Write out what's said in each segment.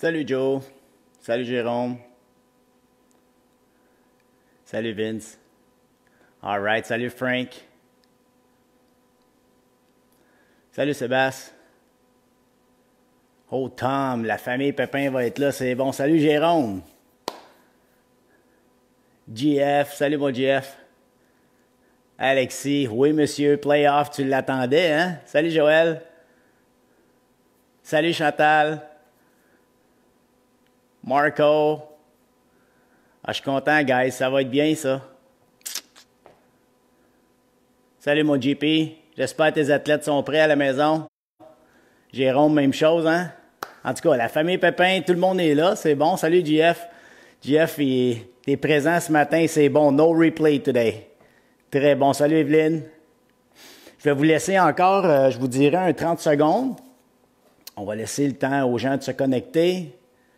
Salut Joe. Salut Jérôme. Salut Vince. Alright, salut Frank. Salut Sébastien. Oh Tom, la famille Pépin va être là, c'est bon. Salut Jérôme. GF, salut mon GF. Alexis, oui monsieur, playoff, tu l'attendais, hein? Salut Joël. Salut Chantal. Marco. Ah, je suis content, guys. Ça va être bien, ça. Salut, mon GP. J'espère que tes athlètes sont prêts à la maison. Jérôme, même chose, hein? En tout cas, la famille Pépin, tout le monde est là. C'est bon. Salut, GF. GF, t'es présent ce matin. C'est bon. No replay today. Très bon. Salut, Evelyne. Je vais vous laisser encore, je vous dirai, un 30 secondes. On va laisser le temps aux gens de se connecter.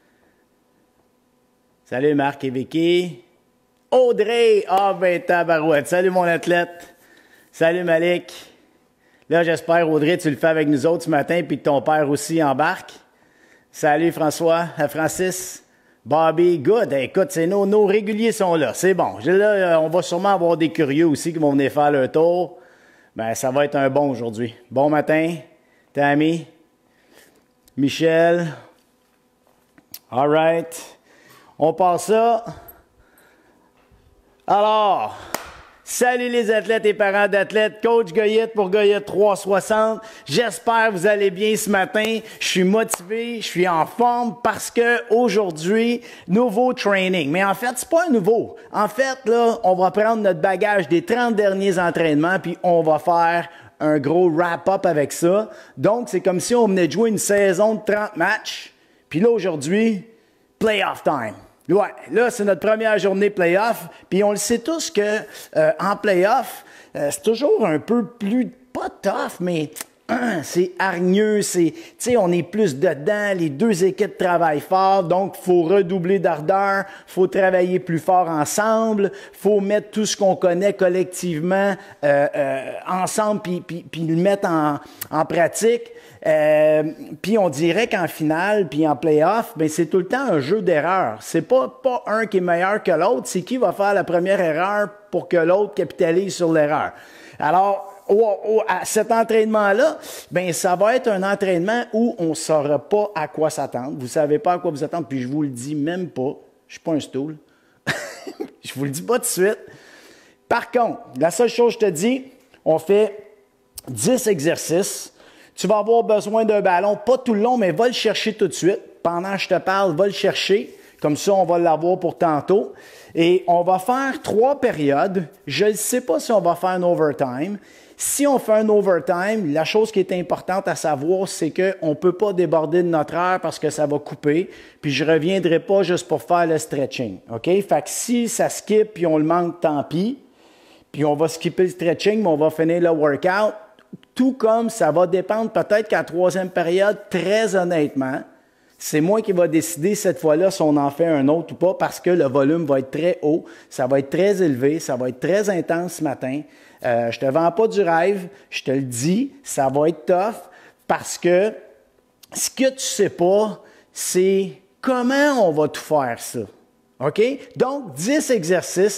Salut Marc et Vicky. Audrey! Ah ben tabarouette. Salut mon athlète. Salut Malik. Là, j'espère, Audrey, tu le fais avec nous autres ce matin, puis que ton père aussi embarque. Salut François, Francis, Bobby. Good. Écoute, c'est nos réguliers sont là. C'est bon. Là, on va sûrement avoir des curieux aussi qui vont venir faire leur tour. Ben, ça va être un bon aujourd'hui. Bon matin. Tammy. Michel. All right. On passe ça. Alors, salut les athlètes et parents d'athlètes, coach Goyette pour Goyette 360. J'espère que vous allez bien ce matin. Je suis motivé, je suis en forme parce que aujourd'hui, nouveau training. Mais en fait, c'est pas un nouveau. En fait, là, on va prendre notre bagage des 30 derniers entraînements puis on va faire un gros wrap-up avec ça. Donc, c'est comme si on venait de jouer une saison de 30 matchs. Puis là, aujourd'hui, playoff time. Ouais, là, c'est notre première journée playoff. Puis on le sait tous que en playoff, c'est toujours un peu plus, pas tough, mais c'est hargneux, tu sais, on est plus dedans, les deux équipes travaillent fort, donc il faut redoubler d'ardeur, faut travailler plus fort ensemble, faut mettre tout ce qu'on connaît collectivement ensemble, puis le mettre en pratique. Puis on dirait qu'en finale, puis en playoff, ben c'est tout le temps un jeu d'erreurs. C'est pas un qui est meilleur que l'autre, c'est qui va faire la première erreur pour que l'autre capitalise sur l'erreur. Alors, à cet entraînement-là, ben ça va être un entraînement où on ne saura pas à quoi s'attendre. Vous ne savez pas à quoi vous attendre, puis je vous le dis même pas. Je suis pas un stool. Je vous le dis pas tout de suite. Par contre, la seule chose que je te dis, on fait 10 exercices. Tu vas avoir besoin d'un ballon, pas tout le long, mais va le chercher tout de suite. Pendant que je te parle, va le chercher. Comme ça, on va l'avoir pour tantôt. Et on va faire 3 périodes. Je ne sais pas si on va faire un overtime. Si on fait un overtime, la chose qui est importante à savoir, c'est qu'on ne peut pas déborder de notre heure parce que ça va couper. Puis je ne reviendrai pas juste pour faire le stretching. OK? Fait que si ça skip puis on le manque, tant pis. Puis on va skipper le stretching, mais on va finir le workout. Tout comme ça va dépendre peut-être qu'à la 3e période, très honnêtement, c'est moi qui va décider cette fois-là si on en fait un autre ou pas parce que le volume va être très haut, ça va être très élevé, ça va être très intense ce matin. Je te vends pas du rêve, je te le dis, ça va être tough parce que ce que tu sais pas, c'est comment on va tout faire ça. OK? Donc, 10 exercices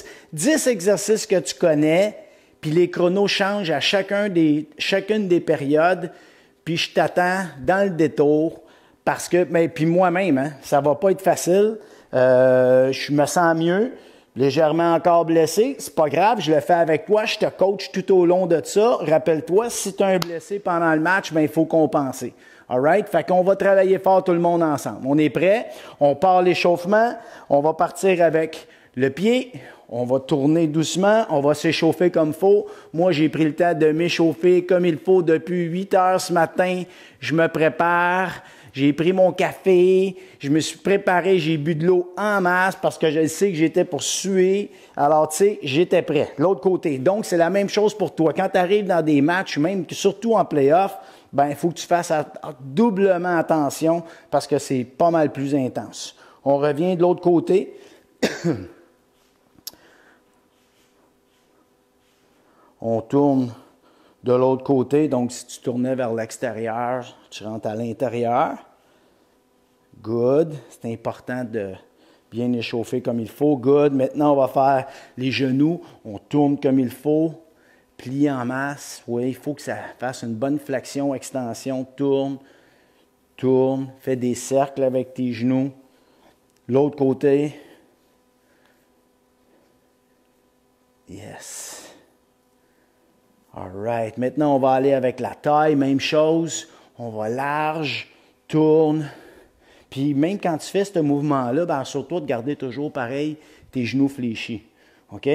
que tu connais, puis les chronos changent à chacune des périodes, puis je t'attends dans le détour parce que, puis moi-même, hein, ça va pas être facile. Je me sens mieux, légèrement encore blessé. C'est pas grave, je le fais avec toi, je te coach tout au long de ça. Rappelle-toi, si tu as un blessé pendant le match, ben il faut compenser. All right? Fait qu'on va travailler fort tout le monde ensemble. On est prêt? On part l'échauffement. On va partir avec le pied. On va tourner doucement, on va s'échauffer comme il faut. Moi, j'ai pris le temps de m'échauffer comme il faut depuis 8 heures ce matin. Je me prépare, j'ai pris mon café, je me suis préparé, j'ai bu de l'eau en masse parce que je sais que j'étais pour suer. Alors, tu sais, j'étais prêt. L'autre côté. Donc, c'est la même chose pour toi. Quand tu arrives dans des matchs, même surtout en play-off, ben, il faut que tu fasses doublement attention parce que c'est pas mal plus intense. On revient de l'autre côté. On tourne de l'autre côté. Donc, si tu tournais vers l'extérieur, tu rentres à l'intérieur. Good. C'est important de bien échauffer comme il faut. Good. Maintenant, on va faire les genoux. On tourne comme il faut. Plie en masse. Oui, il faut que ça fasse une bonne flexion, extension. Tourne. Tourne. Fais des cercles avec tes genoux. L'autre côté. Yes. All right. Maintenant, on va aller avec la taille. Même chose. On va large. Tourne. Puis même quand tu fais ce mouvement-là, ben, assure-toi de garder toujours pareil tes genoux fléchis. OK?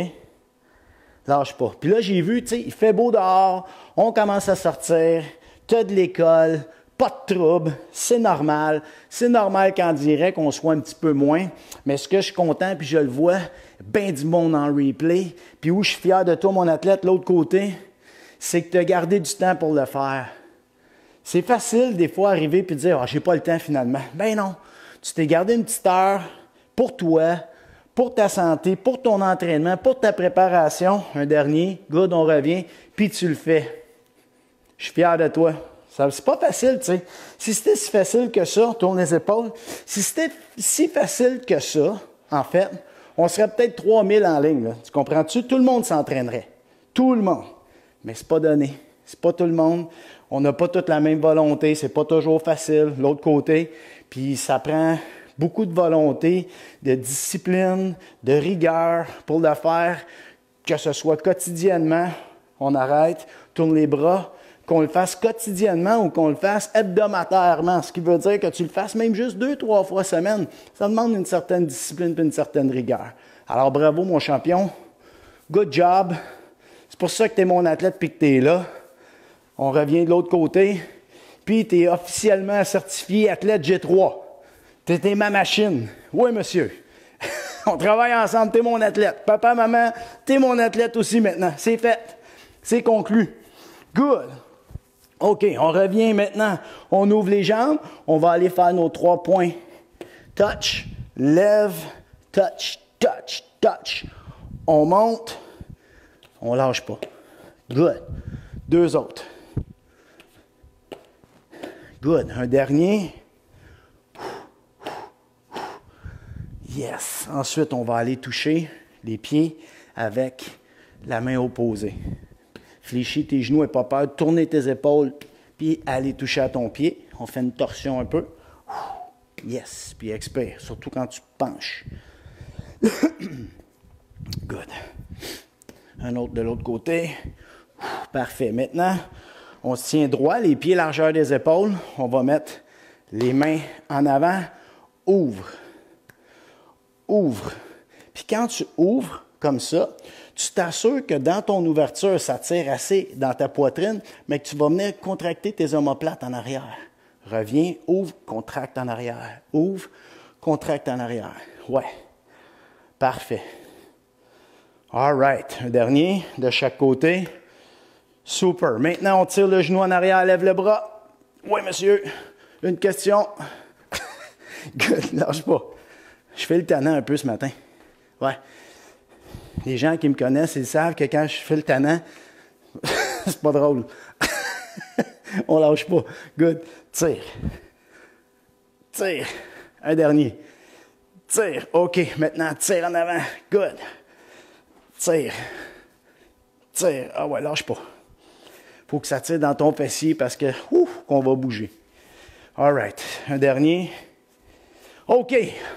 Lâche pas. Puis là, j'ai vu, tu sais, il fait beau dehors, on commence à sortir, tu as de l'école, pas de trouble, c'est normal. C'est normal qu'en direct, on soit un petit peu moins. Mais ce que je suis content, puis je le vois, bien du monde en replay, puis où je suis fier de toi, mon athlète, l'autre côté, c'est que tu as gardé du temps pour le faire. C'est facile, des fois, arriver et dire « Ah, j'ai pas le temps finalement. » Ben non, tu t'es gardé une petite heure pour toi, pour ta santé, pour ton entraînement, pour ta préparation. Un dernier, good, on revient, puis tu le fais. Je suis fier de toi. C'est pas facile, tu sais. Si c'était si facile que ça, tourne les épaules. Si c'était si facile que ça, en fait, on serait peut-être 3000 en ligne. Là. Tu comprends-tu? Tout le monde s'entraînerait. Tout le monde. Mais c'est pas donné. C'est pas tout le monde. On n'a pas toute la même volonté. C'est pas toujours facile. L'autre côté. Puis ça prend beaucoup de volonté, de discipline, de rigueur pour le faire. Que ce soit quotidiennement, on arrête, tourne les bras. Qu'on le fasse quotidiennement ou qu'on le fasse hebdomadairement, ce qui veut dire que tu le fasses même juste 2-3 fois semaine. Ça demande une certaine discipline et une certaine rigueur. Alors bravo mon champion, good job. C'est pour ça que tu es mon athlète et que tu es là. On revient de l'autre côté, puis tu es officiellement certifié athlète G3. Tu es ma machine. Oui monsieur, on travaille ensemble, tu es mon athlète. Papa, maman, tu es mon athlète aussi maintenant. C'est fait, c'est conclu. Good. OK, on revient maintenant. On ouvre les jambes. On va aller faire nos 3 points. Touch, lève, touch, touch, touch. On monte. On lâche pas. Good. 2 autres. Good. Un dernier. Yes. Ensuite, on va aller toucher les pieds avec la main opposée. Fléchis tes genoux et pas peur. Tourner tes épaules, puis aller toucher à ton pied. On fait une torsion un peu. Yes. Puis expire, surtout quand tu te penches. Good. Un autre de l'autre côté. Parfait. Maintenant, on se tient droit, les pieds largeur des épaules. On va mettre les mains en avant. Ouvre. Ouvre. Puis quand tu ouvres comme ça, tu t'assures que dans ton ouverture, ça tire assez dans ta poitrine, mais que tu vas venir contracter tes omoplates en arrière. Reviens, ouvre, contracte en arrière. Ouvre, contracte en arrière. Ouais. Parfait. All right. Un dernier de chaque côté. Super. Maintenant, on tire le genou en arrière, lève le bras. Oui, monsieur. Une question. Good. Lâche pas. Je fais le tannant un peu ce matin. Ouais. Les gens qui me connaissent, ils savent que quand je fais le tannant, c'est pas drôle. On lâche pas. Good. Tire. Tire. Un dernier. Tire. OK. Maintenant, tire en avant. Good. Tire. Tire. Ah ouais, lâche pas. Faut que ça tire dans ton fessier parce que, qu'on va bouger. All right. Un dernier. OK.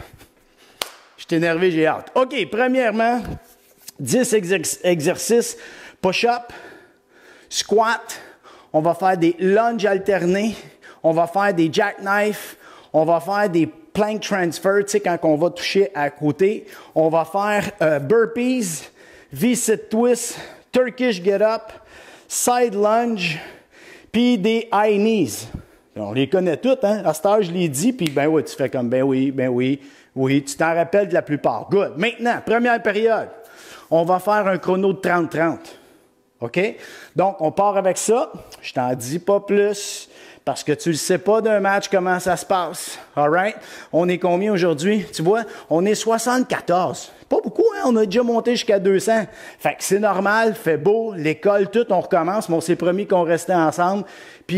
Je suis énervé, j'ai hâte. OK. Premièrement, 10 exercices. Push-up. Squat. On va faire des lunges alternés. On va faire des jackknife. On va faire des plank transfer, tu sais, quand on va toucher à côté. On va faire burpees, V-sit twist, Turkish get-up, side lunge, puis des high knees. On les connaît toutes, hein? À cette heure, je les dis, puis ben oui, tu fais comme ben oui, tu t'en rappelles de la plupart. Good. Maintenant, première période, on va faire un chrono de 30-30. OK? Donc, on part avec ça. Je t'en dis pas plus parce que tu ne sais pas d'un match comment ça se passe. All right? On est combien aujourd'hui? Tu vois, on est 74. Pas beaucoup, hein? On a déjà monté jusqu'à 200. Fait que c'est normal, fait beau, l'école, tout, on recommence, mais on s'est promis qu'on restait ensemble. Puis,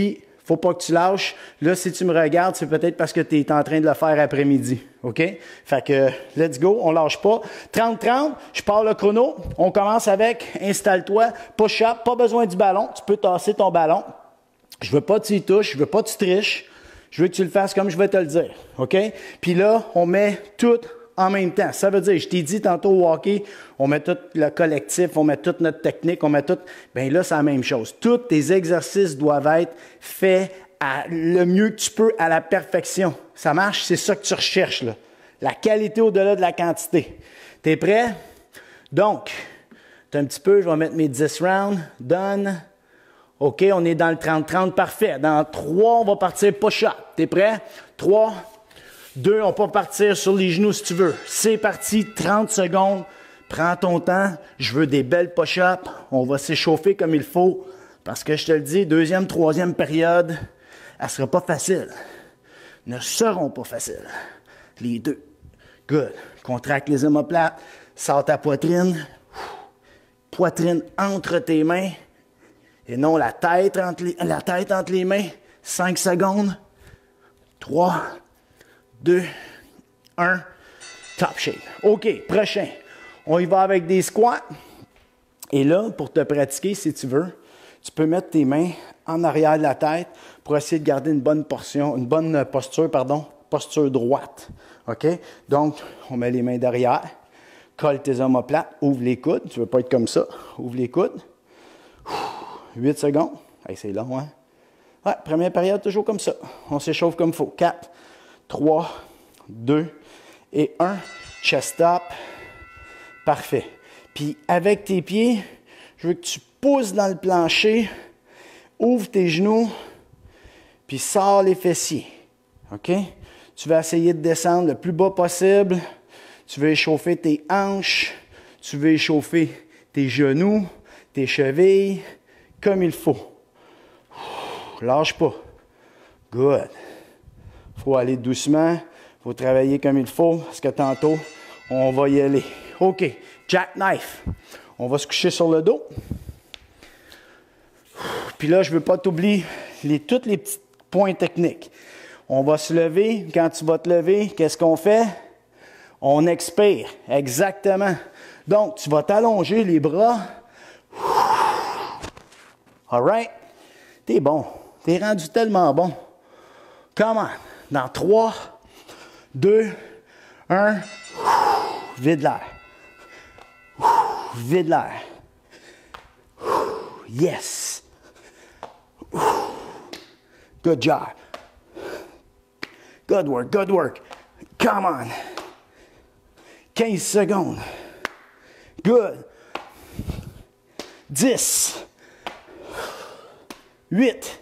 Faut pas que tu lâches. Là, si tu me regardes, c'est peut-être parce que tu es en train de le faire après-midi. OK? Fait que, let's go, on lâche pas. 30-30, je pars le chrono. On commence avec, installe-toi, push-up, pas besoin du ballon. Tu peux tasser ton ballon. Je veux pas que tu y touches, je veux pas que tu triches. Je veux que tu le fasses comme je vais te le dire. OK? Puis là, on met tout en même temps. Ça veut dire, je t'ai dit tantôt au hockey, on met tout le collectif, on met toute notre technique, on met tout. Bien là, c'est la même chose. Tous tes exercices doivent être faits le mieux que tu peux, à la perfection. Ça marche? C'est ça que tu recherches, là. La qualité au-delà de la quantité. T'es prêt? Donc, t'as un petit peu, je vais mettre mes 10 rounds. Done. OK, on est dans le 30-30, parfait. Dans 3, on va partir push-up. T'es prêt? 3, 2, on peut partir sur les genoux si tu veux. C'est parti, 30 secondes. Prends ton temps. Je veux des belles push-ups. On va s'échauffer comme il faut. Parce que je te le dis, deuxième, troisième période, elle ne sera pas facile. Ne seront pas faciles. Les deux. Good. Contracte les omoplates. Sors ta poitrine. Poitrine entre tes mains. Et non la tête entre les mains. 5 secondes. 3, 2, 1. Top shape. OK, prochain. On y va avec des squats. Et là, pour te pratiquer, si tu veux, tu peux mettre tes mains en arrière de la tête pour essayer de garder une bonne posture droite. OK? Donc, on met les mains derrière, colle tes omoplates, ouvre les coudes. Tu ne veux pas être comme ça. Ouvre les coudes. 8 secondes. Hey, c'est long, hein? Ouais, première période, toujours comme ça. On s'échauffe comme il faut. 4, 3, 2 et 1. Chest up. Parfait. Puis, avec tes pieds, je veux que tu pousses dans le plancher, ouvre tes genoux, puis sors les fessiers. OK? Tu vas essayer de descendre le plus bas possible. Tu veux échauffer tes hanches. Tu veux échauffer tes genoux, tes chevilles, comme il faut. Lâche pas. Good. Il faut aller doucement. Il faut travailler comme il faut, parce que tantôt, on va y aller. OK. Jackknife. On va se coucher sur le dos. Puis là, je ne veux pas t'oublier tous les petits points techniques. On va se lever. Quand tu vas te lever, qu'est-ce qu'on fait? On expire. Exactement. Donc, tu vas t'allonger les bras. All right? T'es bon. T'es rendu tellement bon. Come on. Dans 3, 2, 1. Vide l'air. Vide l'air. Yes. Good job. Good work, good work. Come on. 15 secondes. Good. 10. 8.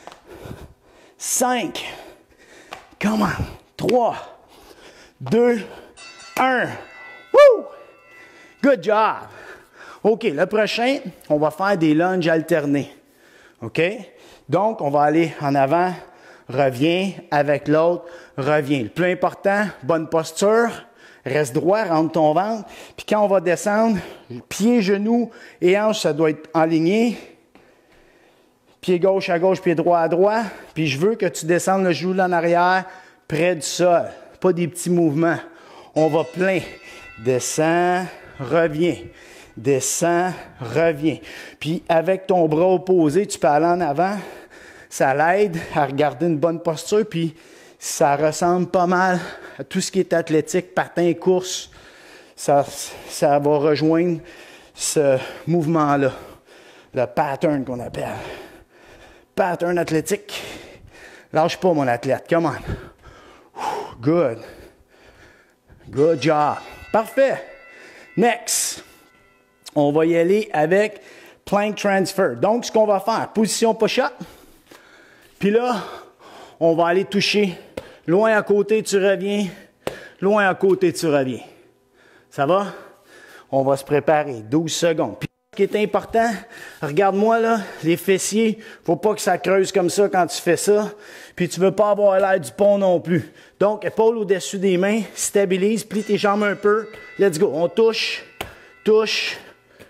5. Come on. 3. 2. 1. Woo! Good job. OK, le prochain, on va faire des lunges alternés. OK? Donc, on va aller en avant, reviens, avec l'autre, reviens. Le plus important, bonne posture, reste droit, rentre ton ventre. Puis quand on va descendre, pieds, genoux et hanches, ça doit être aligné. Pied gauche à gauche, pied droit à droite. Puis je veux que tu descendes le genou en arrière, près du sol. Pas des petits mouvements. On va plein. Descends, reviens. Descends, reviens. Puis avec ton bras opposé, tu peux aller en avant. Ça l'aide à regarder une bonne posture. Puis ça ressemble pas mal à tout ce qui est athlétique, patin, course. Ça va rejoindre ce mouvement-là. Le pattern qu'on appelle. Pattern athlétique. Lâche pas, mon athlète. Come on. Good. Good job. Parfait. Next. On va y aller avec plank transfer. Donc, ce qu'on va faire, position push-up. Puis là, on va aller toucher. Loin à côté, tu reviens. Loin à côté, tu reviens. Ça va? On va se préparer. 12 secondes. Puis, ce qui est important, regarde-moi là, les fessiers. Faut pas que ça creuse comme ça quand tu fais ça. Puis, tu veux pas avoir l'air du pont non plus. Donc, épaule au-dessus des mains. Stabilise. Plie tes jambes un peu. Let's go. On touche. Touche.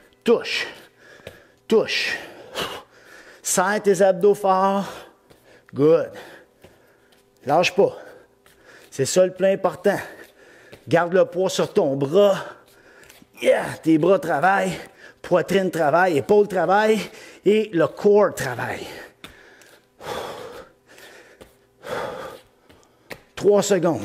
Touche. Touche. Serre tes abdos forts. Good. Lâche pas. C'est ça le plus important. Garde le poids sur ton bras. Yeah! Tes bras travaillent, poitrine travaille, épaules travaillent et le corps travaille. 3 secondes.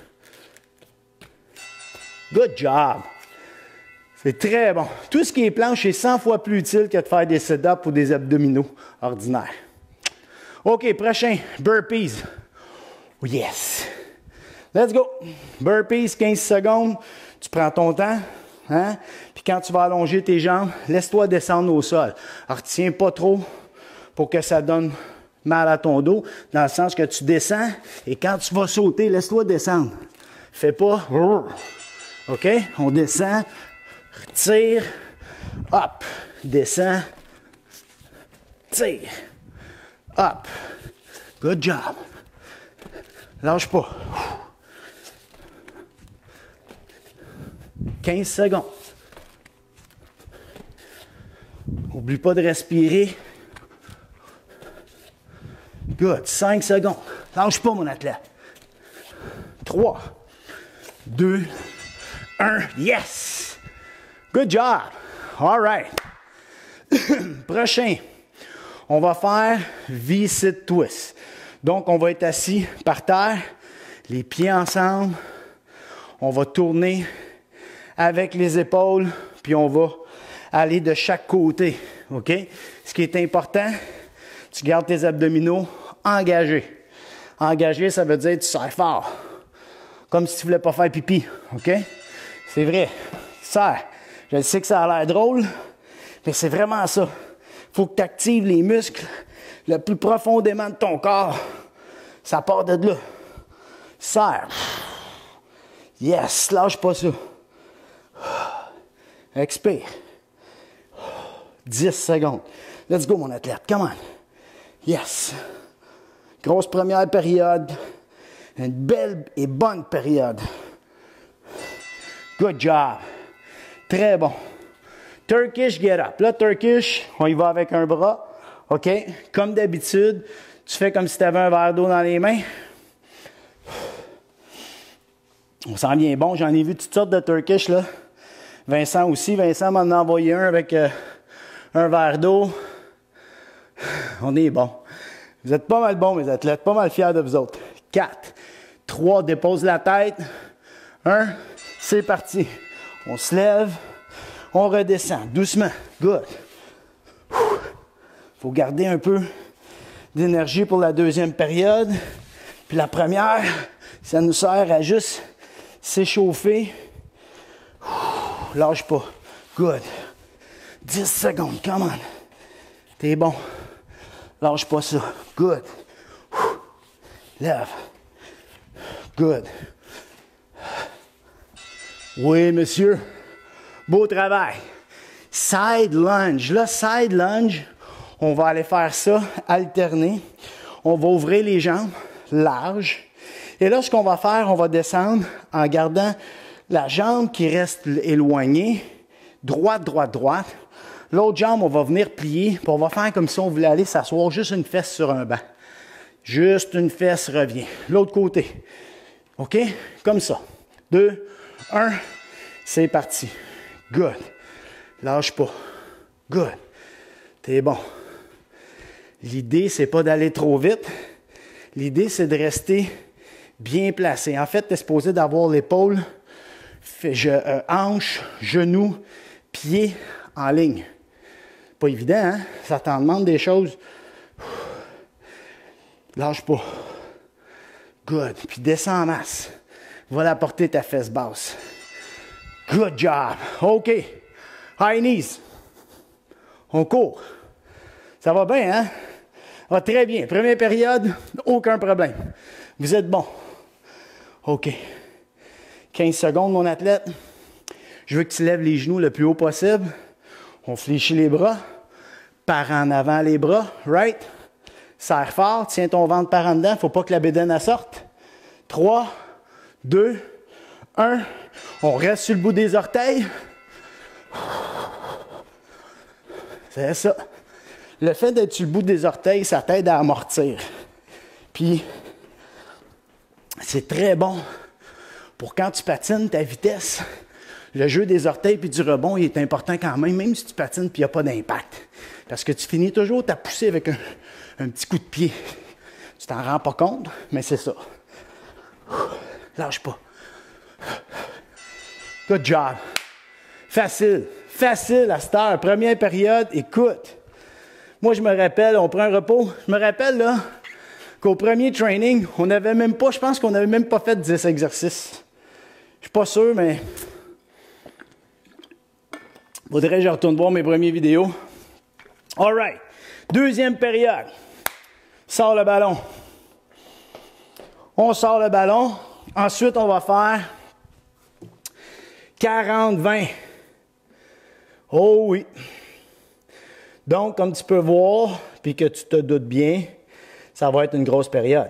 Good job. C'est très bon. Tout ce qui est planche est 100 fois plus utile que de faire des sit-ups ou des abdominaux ordinaires. OK, prochain, burpees. Oh, yes. Let's go. Burpees, 15 secondes. Tu prends ton temps. Hein? Puis quand tu vas allonger tes jambes, laisse-toi descendre au sol. Alors, retiens pas trop pour que ça donne mal à ton dos, dans le sens que tu descends et quand tu vas sauter, laisse-toi descendre. Fais pas. OK? On descend, tire, hop, descend, tire, hop. Good job. Lâche pas. 15 secondes. Oublie pas de respirer. Good. 5 secondes. Lâche pas, mon athlète. 3, 2, 1. Yes! Good job. All right. Prochain. On va faire V-sit twist. Donc, on va être assis par terre, les pieds ensemble. On va tourner avec les épaules, puis on va aller de chaque côté. OK? Ce qui est important, tu gardes tes abdominaux engagés. Engagé, ça veut dire que tu serres fort. Comme si tu ne voulais pas faire pipi. OK? C'est vrai. Serre. Je sais que ça a l'air drôle, mais c'est vraiment ça. Il faut que tu actives les muscles le plus profondément de ton corps. Ça part de là. Serre. Yes, lâche pas ça. Expire. 10 secondes. Let's go, mon athlète. Come on. Yes. Grosse première période. Une belle et bonne période. Good job. Très bon. Turkish get up. Là, Turkish, on y va avec un bras. OK? Comme d'habitude, tu fais comme si tu avais un verre d'eau dans les mains. On sent bien bon. J'en ai vu toutes sortes de Turkish, là. Vincent aussi. Vincent m'en a envoyé un avec un verre d'eau. On est bon. Vous êtes pas mal bons, mes athlètes. Pas mal fiers de vous autres. 4, 3, dépose la tête. 1, c'est parti. On se lève. On redescend. Doucement. Good. Faut garder un peu d'énergie pour la deuxième période. Puis la première, ça nous sert à juste s'échauffer. Lâche pas. Good. 10 secondes. Come on. T'es bon. Lâche pas ça. Good. Lève. Good. Oui, monsieur. Beau travail. Side lunge. Là, side lunge, on va aller faire ça, alterner. On va ouvrir les jambes larges. Et là, ce qu'on va faire, on va descendre en gardant la jambe qui reste éloignée. Droite, droite, droite. L'autre jambe, on va venir plier. Puis on va faire comme si on voulait aller s'asseoir juste une fesse sur un banc. Juste une fesse revient. L'autre côté. OK? Comme ça. 2, 1. C'est parti. Good. Lâche pas. Good. T'es bon. L'idée, c'est pas d'aller trop vite. L'idée, c'est de rester bien placé. En fait, tu es supposé d'avoir l'épaule, hanche, genou, pied en ligne. Pas évident, hein? Ça t'en demande des choses. Lâche pas. Good. Puis descends en masse. Va la porter ta fesse basse. Good job. OK. High knees. On court. Ça va bien, hein? Ça va très bien. Première période, aucun problème. Vous êtes bon. OK. 15 secondes, mon athlète. Je veux que tu lèves les genoux le plus haut possible. On fléchit les bras. Par en avant les bras. Right? Serre fort. Tiens ton ventre par en dedans. Il ne faut pas que la bédaine sorte. 3, 2, 1. On reste sur le bout des orteils. C'est ça. Le fait d'être sur le bout des orteils, ça t'aide à amortir. Puis, c'est très bon pour quand tu patines ta vitesse. Le jeu des orteils puis du rebond, il est important quand même si tu patines puis il n'y a pas d'impact. Parce que tu finis toujours ta poussée avec un petit coup de pied. Tu t'en rends pas compte, mais c'est ça. Lâche pas. Good job. Facile. Facile à cette heure. Première période, écoute. Moi, je me rappelle, on prend un repos. Je me rappelle, là, qu'au premier training, on n'avait même pas, je pense qu'on n'avait même pas fait 10 exercices. Je suis pas sûr, mais faudrait que je retourne voir mes premières vidéos. All right. Deuxième période. Sors le ballon. On sort le ballon. Ensuite, on va faire 40-20. Oh oui. Donc, comme tu peux voir, puis que tu te doutes bien, ça va être une grosse période.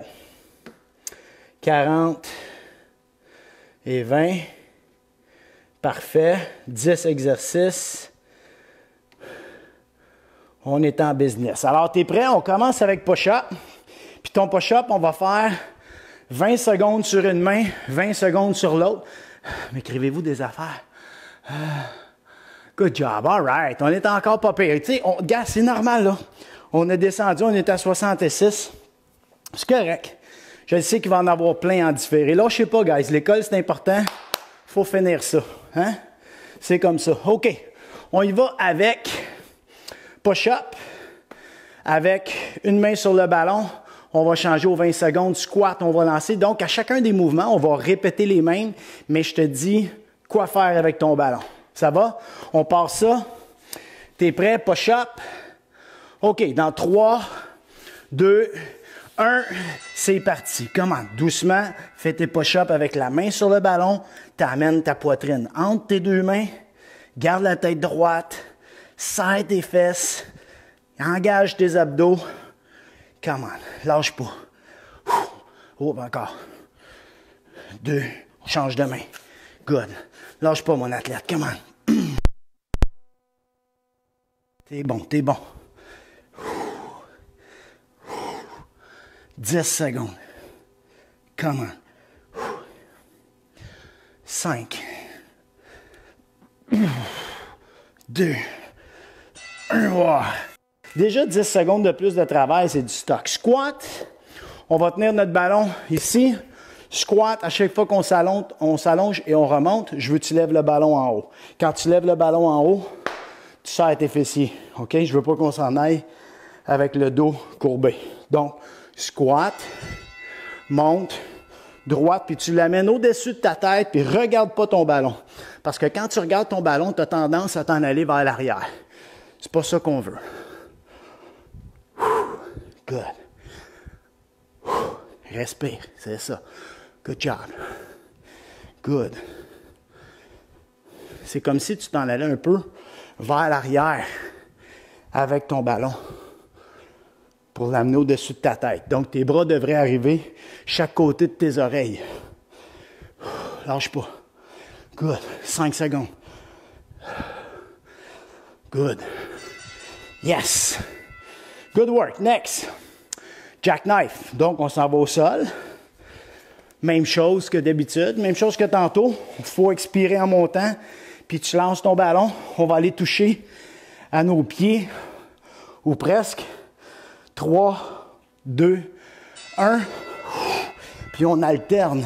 40 et 20. Parfait. 10 exercices. On est en business. Alors, tu es prêt? On commence avec push-up. Puis ton push-up, on va faire 20 secondes sur une main, 20 secondes sur l'autre. M'écrivez-vous des affaires? Good job. All right. On est encore pas pire. Tu sais, gars, c'est normal, là. On a descendu, on est à 66. C'est correct. Je sais qu'il va en avoir plein en différé. Là, je sais pas, guys. L'école, c'est important. Faut finir ça. Hein? C'est comme ça. OK. On y va avec push-up. Avec une main sur le ballon. On va changer aux 20 secondes. Squat, on va lancer. Donc, à chacun des mouvements, on va répéter les mêmes, mais je te dis quoi faire avec ton ballon. Ça va? On part ça. T'es prêt? Push-up. OK. Dans 3, 2, 1, c'est parti. Comment? Doucement, fais tes push-ups avec la main sur le ballon. T'amènes ta poitrine entre tes deux mains. Garde la tête droite. Serre tes fesses. Engage tes abdos. Come on. Lâche pas. Oh, encore. 2. On change de main. Good. Lâche pas, mon athlète. Come on. T'es bon, t'es bon. 10 secondes. Come on. 5. 2. 1. Déjà 10 secondes de plus de travail, c'est du stock. Squat, on va tenir notre ballon ici. Squat, à chaque fois qu'on s'allonge et on remonte, je veux que tu lèves le ballon en haut. Quand tu lèves le ballon en haut, tu serres tes fessiers. OK? Je veux pas qu'on s'en aille avec le dos courbé. Donc, squat, monte, droite, puis tu l'amènes au-dessus de ta tête, puis regarde pas ton ballon. Parce que quand tu regardes ton ballon, tu as tendance à t'en aller vers l'arrière. C'est pas ça qu'on veut. Good. Respire, c'est ça. Good job. Good. C'est comme si tu t'en allais un peu vers l'arrière avec ton ballon pour l'amener au-dessus de ta tête. Donc, tes bras devraient arriver chaque côté de tes oreilles. Lâche pas. Good. 5 secondes. Good. Yes. Good work. Next. Jackknife. Donc, on s'en va au sol. Même chose que d'habitude. Même chose que tantôt. Il faut expirer en montant. Puis tu lances ton ballon. On va aller toucher à nos pieds. Ou presque. 3, 2, 1. Puis on alterne.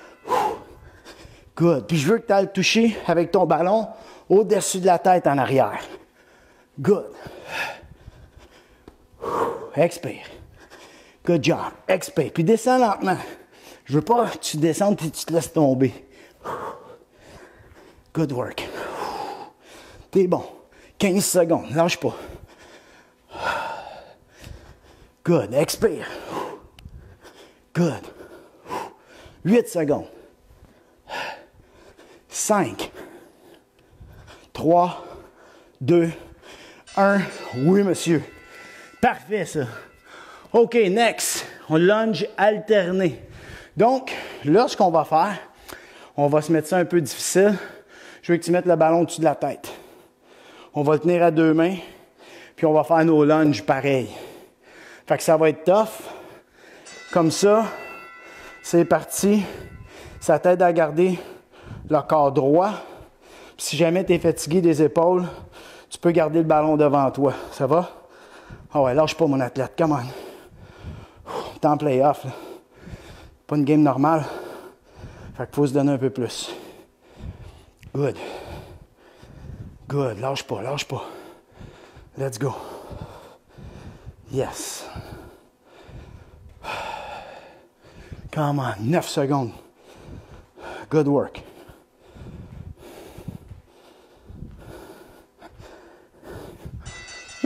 Good. Puis je veux que tu ailles toucher avec ton ballon au-dessus de la tête en arrière. Good. Expire. Good job. Expire. Puis descends lentement. Je veux pas que tu descendes et tu te laisses tomber. Good work. T'es bon. 15 secondes. Lâche pas. Good. Expire. Good. 8 secondes. 5. 3, 2, 1. Oui, monsieur. Parfait, ça. OK, next. On lunge alterné. Donc, là, ce qu'on va faire, on va se mettre ça un peu difficile. Je veux que tu mettes le ballon au-dessus de la tête. On va le tenir à deux mains, puis on va faire nos lunges pareil. Fait que ça va être tough. Comme ça, c'est parti. Ça t'aide à garder le corps droit. Puis si jamais tu es fatigué des épaules, tu peux garder le ballon devant toi. Ça va? Ah ouais, lâche pas mon athlète. Come on. T'es en playoff, là. Pas une game normale. Fait qu'il faut se donner un peu plus. Good. Good. Lâche pas, lâche pas. Let's go. Yes. Come on. 9 secondes. Good work. Woo!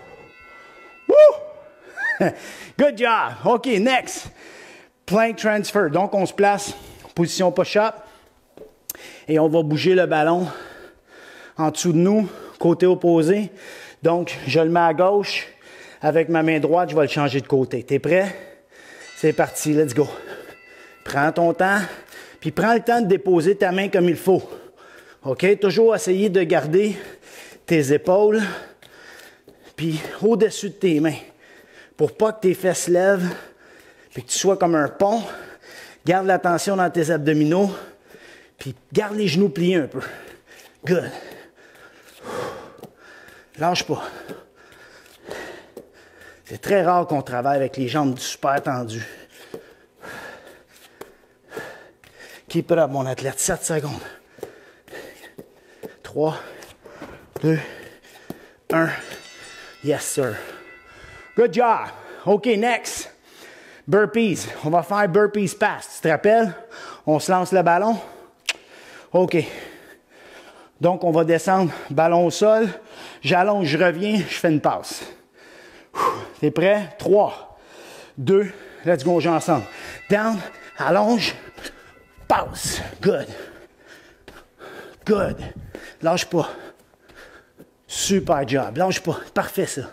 Woo! Good job. OK, next. Plank transfer. Donc, on se place, position push-up. Et on va bouger le ballon en dessous de nous, côté opposé. Donc, je le mets à gauche. Avec ma main droite, je vais le changer de côté. T'es prêt? C'est parti, let's go. Prends ton temps, puis prends le temps de déposer ta main comme il faut. OK? Toujours essayer de garder tes épaules, puis au-dessus de tes mains. Pour pas que tes fesses lèvent, puis que tu sois comme un pont. Garde la tension dans tes abdominaux, puis garde les genoux pliés un peu. Good. Lâche pas. C'est très rare qu'on travaille avec les jambes super tendues. Keep it up, mon athlète. 7 secondes. 3, 2, 1. Yes, sir. Good job. OK, next. Burpees. On va faire burpees pass. Tu te rappelles? On se lance le ballon. OK. Donc, on va descendre, ballon au sol. J'allonge, je reviens, je fais une passe. T'es prêt? 3, 2, let's go, on joue ensemble. Down, allonge, passe. Good. Good. Lâche pas. Super job. Lâche pas. Parfait, ça.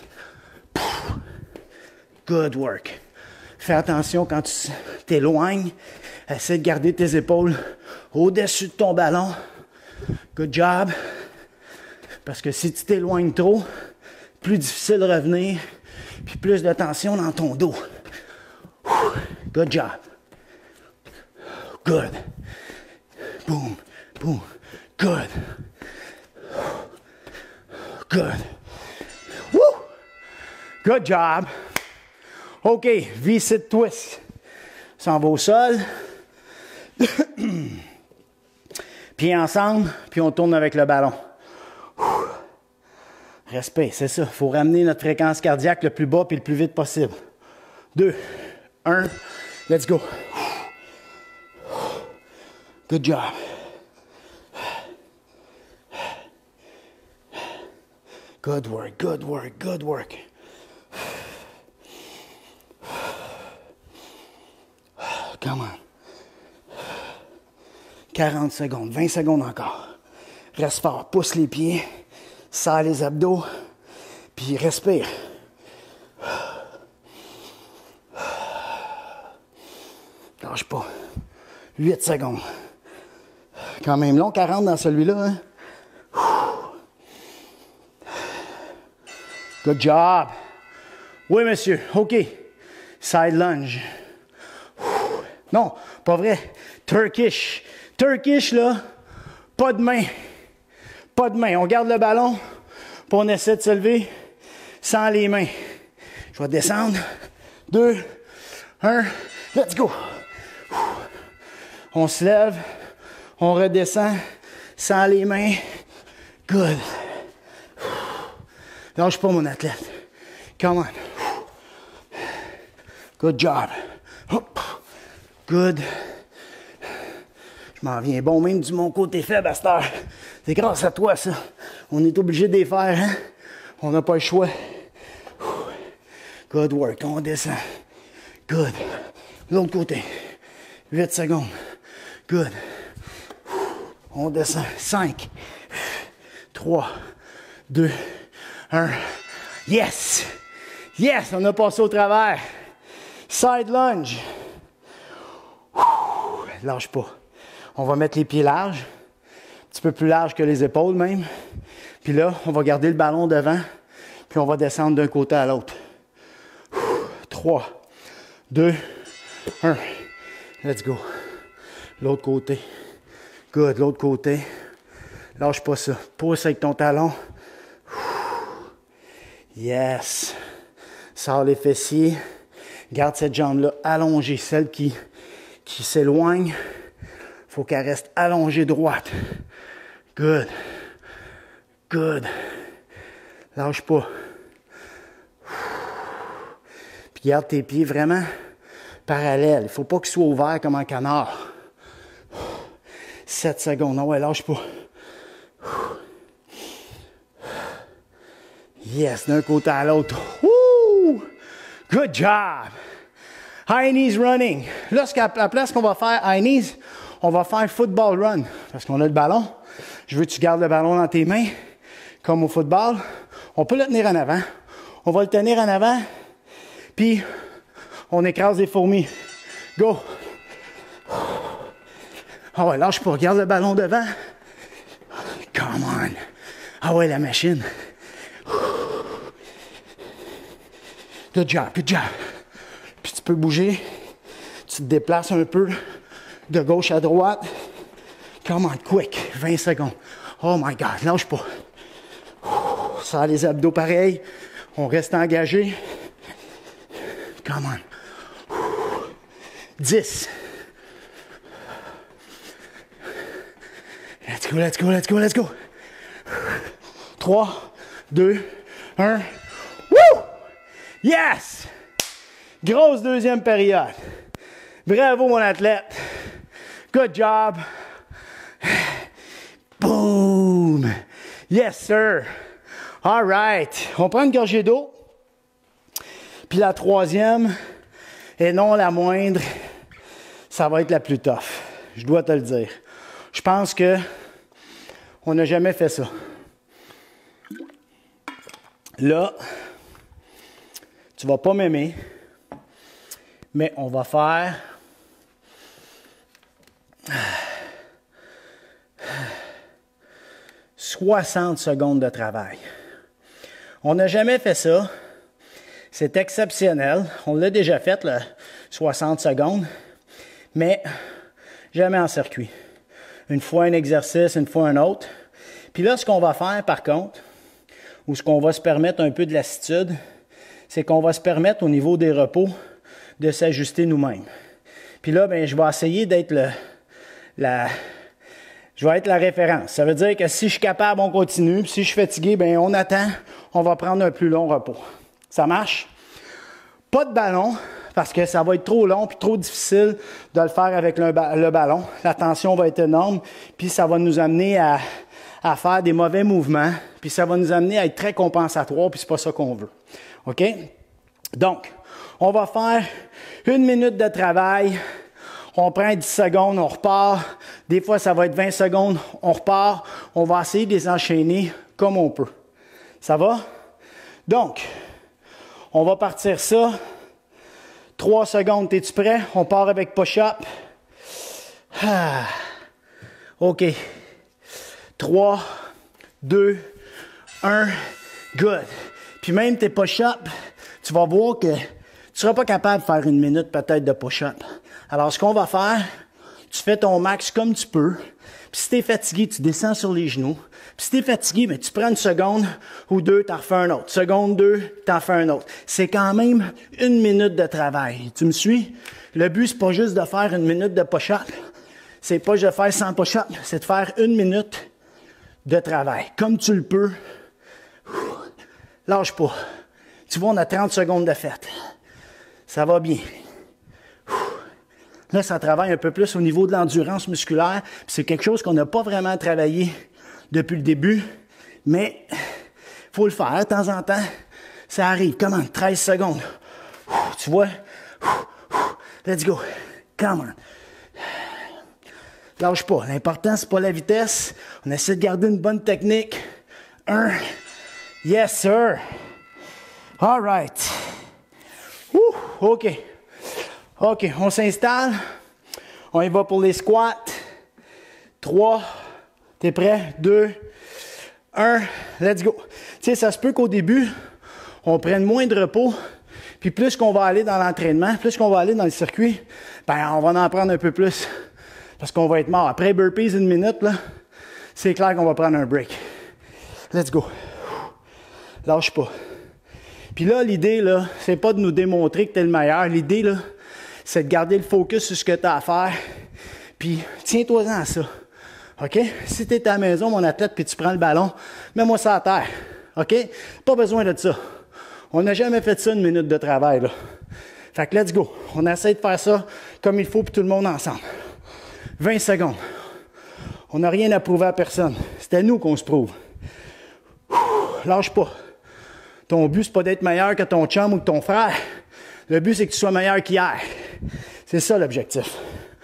Good work. Fais attention quand tu t'éloignes. Essaie de garder tes épaules au-dessus de ton ballon. Good job. Parce que si tu t'éloignes trop, plus difficile de revenir, puis plus de tension dans ton dos. Good job. Good. Boom, boom. Good. Good. Woo! Good job. OK, V-sit twist. S'en va au sol. Pieds ensemble, puis on tourne avec le ballon. Respect, c'est ça. Il faut ramener notre fréquence cardiaque le plus bas puis le plus vite possible. 2, 1, let's go. Good job. Good work, good work, good work. Come on. 40 secondes, 20 secondes encore. Reste fort, pousse les pieds, serre les abdos, puis respire. Lâche pas. 8 secondes. Quand même long, 40 dans celui-là. Hein? Good job. Oui, monsieur. OK. Side lunge. Non, pas vrai. Turkish. Turkish, là, pas de main. Pas de main. On garde le ballon, puis on essaie de se lever sans les mains. Je vais descendre. 2, 1, let's go. On se lève, on redescend sans les mains. Good. Lâche pas, mon athlète. Come on. Good job. Hop. Good. Je m'en viens bon, même du mon côté faible à cette heure. C'est grâce à toi, ça. On est obligé de les faire, hein? On n'a pas le choix. Good work. On descend. Good. L'autre côté. 8 secondes. Good. On descend. 5, 3, 2, 1. Yes! Yes! On a passé au travers. Side lunge. Lâche pas. On va mettre les pieds larges. Un petit peu plus larges que les épaules même. Puis là, on va garder le ballon devant. Puis on va descendre d'un côté à l'autre. 3, 2, 1. Let's go. L'autre côté. Good, l'autre côté. Lâche pas ça. Pousse avec ton talon. Yes. Sors les fessiers. Garde cette jambe-là allongée. Celle qui s'éloigne, faut qu'elle reste allongée droite. Good. Good. Lâche pas. Puis garde tes pieds vraiment parallèles. Il ne faut pas qu'ils soient ouverts comme un canard. 7 secondes. Non, ouais, lâche pas. Yes, d'un côté à l'autre. Woo! Good job! High knees running. Là, à la place qu'on va faire high knees, on va faire football run. Parce qu'on a le ballon. Je veux que tu gardes le ballon dans tes mains, comme au football. On peut le tenir en avant. On va le tenir en avant. Puis, on écrase les fourmis. Go! Ah ouais, lâche pas. Garde le ballon devant. Come on. Ah ouais, la machine. Good job, good job. Puis tu peux bouger. Tu te déplaces un peu de gauche à droite. Come on, quick. 20 secondes. Oh my God, lâche pas. Ça a les abdos pareil. On reste engagé. Come on. 10. Let's go, let's go, let's go, let's go. 3, 2, 1. Woo! Yes! Grosse deuxième période. Bravo, mon athlète. Good job. Boom! Yes, sir. All right. On prend une gorgée d'eau. Puis la troisième, et non la moindre, ça va être la plus tough. Je dois te le dire. Je pense que on n'a jamais fait ça. Là, tu vas pas m'aimer, mais on va faire 60 secondes de travail. On n'a jamais fait ça. C'est exceptionnel. On l'a déjà fait, le 60 secondes, mais jamais en circuit. Une fois un exercice, une fois un autre. Puis là, ce qu'on va faire, par contre, ou ce qu'on va se permettre un peu de lassitude, c'est qu'on va se permettre au niveau des repos de s'ajuster nous-mêmes. Puis là, ben, je vais essayer d'être je vais être la référence. Ça veut dire que si je suis capable, on continue. Puis si je suis fatigué, ben, on attend. On va prendre un plus long repos. Ça marche? Pas de ballon, parce que ça va être trop long puis trop difficile de le faire avec le ballon. La tension va être énorme, puis ça va nous amener à faire des mauvais mouvements, puis ça va nous amener à être très compensatoire, puis c'est pas ça qu'on veut. OK? Donc, on va faire 1 minute de travail. On prend 10 secondes, on repart. Des fois, ça va être 20 secondes, on repart. On va essayer de les enchaîner comme on peut. Ça va? Donc, on va partir ça. 3 secondes, es-tu prêt? On part avec push-up. Ah. OK. 3, 2, 1. Good. Puis même tes push-up, tu vas voir que tu ne seras pas capable de faire 1 minute peut-être de push-up. Alors, ce qu'on va faire, tu fais ton max comme tu peux. Puis si tu es fatigué, tu descends sur les genoux. Puis si tu es fatigué, mais tu prends 1 seconde ou 2, tu en refais un autre. Seconde 2, tu en fais un autre. C'est quand même 1 minute de travail. Tu me suis? Le but, c'est pas juste de faire 1 minute de push-up. C'est pas juste de faire 100 push-up. C'est de faire 1 minute de travail. Comme tu le peux. Lâche pas. Tu vois, on a 30 secondes de fête. Ça va bien. Là, ça travaille un peu plus au niveau de l'endurance musculaire. C'est quelque chose qu'on n'a pas vraiment travaillé depuis le début. Mais il faut le faire de temps en temps. Ça arrive. Come on, 13 secondes. Tu vois? Let's go. Come on. Lâche pas. L'important, c'est pas la vitesse. On essaie de garder une bonne technique. 1. Yes, sir. All right. OK. OK, on s'installe. On y va pour les squats. 3. T'es prêt? 2. 1. Let's go. Tu sais, ça se peut qu'au début, on prenne moins de repos, Puis plus qu'on va aller dans l'entraînement, plus qu'on va aller dans le circuit, ben on va en prendre un peu plus. Parce qu'on va être mort. Après burpees, 1 minute, là, c'est clair qu'on va prendre un break. Let's go. Lâche pas. Puis là, l'idée, là, c'est pas de nous démontrer que t'es le meilleur. L'idée, là, c'est de garder le focus sur ce que t'as à faire. Puis tiens-toi-en à ça. OK? Si t'es à la maison, mon athlète, puis tu prends le ballon, mets-moi ça à terre. OK? Pas besoin de ça. On n'a jamais fait ça 1 minute de travail, là. Fait que let's go. On essaie de faire ça comme il faut pour tout le monde ensemble. 20 secondes. On n'a rien à prouver à personne. C'est à nous qu'on se prouve. Lâche pas. Ton but, c'est pas d'être meilleur que ton chum ou que ton frère. Le but, c'est que tu sois meilleur qu'hier. C'est ça l'objectif.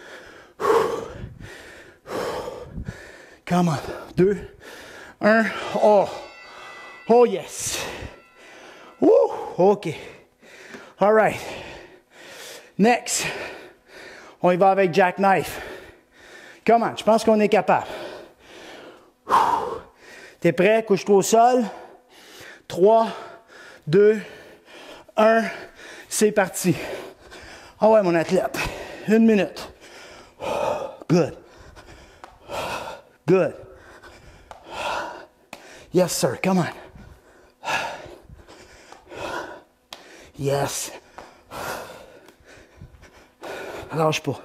Come on. 2, 1. Oh. Oh yes. Woo. OK. All right. Next. On y va avec jackknife. Comment? Je pense qu'on est capable. T'es prêt? Couche-toi au sol. 3, 2, 1. C'est parti. Ah ouais, mon athlète. 1 minute. Good. Good. Yes, sir. Come on. Yes. Lâche pas.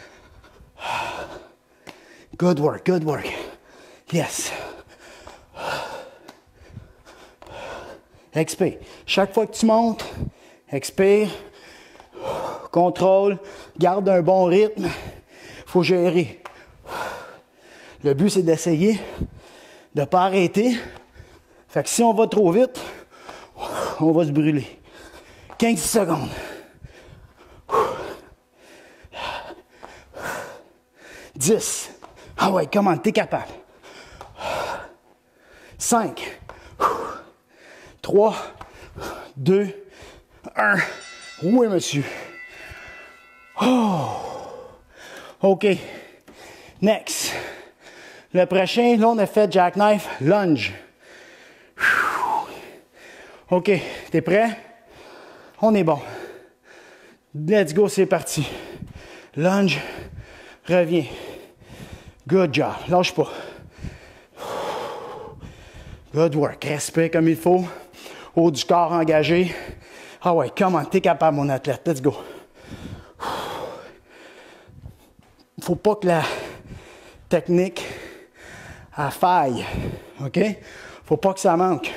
Good work, good work. Yes. Expire. Chaque fois que tu montes, expire. Contrôle. Garde un bon rythme. Faut gérer. Le but, c'est d'essayer de ne pas arrêter. Fait que si on va trop vite, on va se brûler. 15 secondes. 10. Ah ouais, comment, t'es capable. 5. 3, 2, 1. Oui, monsieur. Oh. OK. Next. Le prochain, là, on a fait jackknife lunge. OK. T'es prêt? On est bon. Let's go, c'est parti. Lunge. Reviens. Good job. Lâche pas. Good work. Respire comme il faut. Haut du corps engagé. Ah ouais, comment? T'es capable, mon athlète. Let's go. Faut pas que la technique faille. OK? Faut pas que ça manque.